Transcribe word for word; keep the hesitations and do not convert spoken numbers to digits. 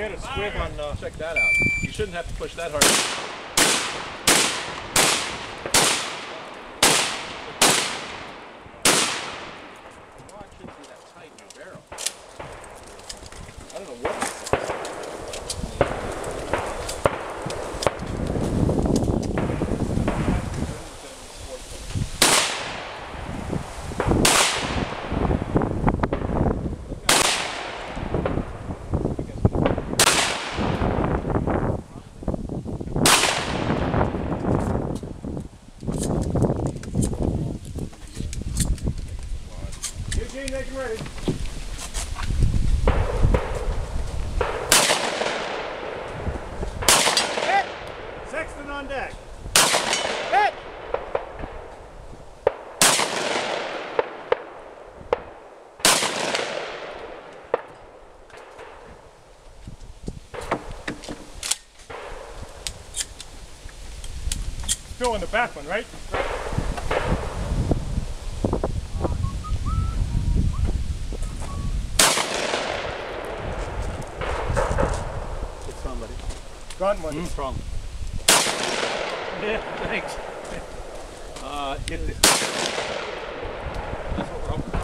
had a squib on, uh, check that out. You shouldn't have to push that hard. The rod shouldn't be that tight in your barrel. I don't know what. Make him ready. Hit! Sexton on deck. Hit! Still in the back one, right? Got one. Mm, strong. Yeah, thanks. Uh, get this. That's what we're hoping